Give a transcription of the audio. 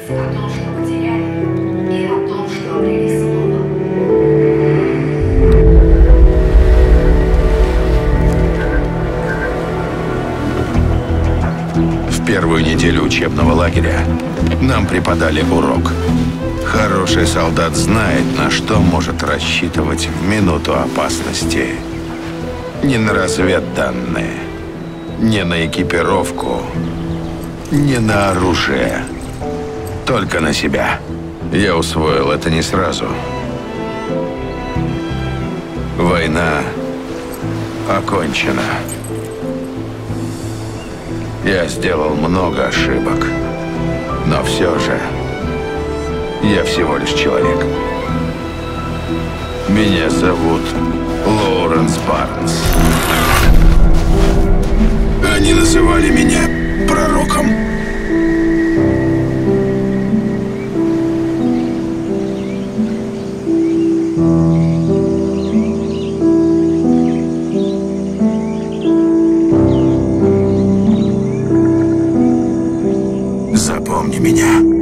о том, что потеряли, и о том, что обрели снова. В первую неделю учебного лагеря нам преподали урок. Хороший солдат знает, на что может рассчитывать в минуту опасности. Не на разведданные, не на экипировку, не на оружие. Только на себя. Я усвоил это не сразу. Война окончена. Я сделал много ошибок, но все же я всего лишь человек. Меня зовут Лоуренс Барнс. Они называли меня пророком. Запомни меня.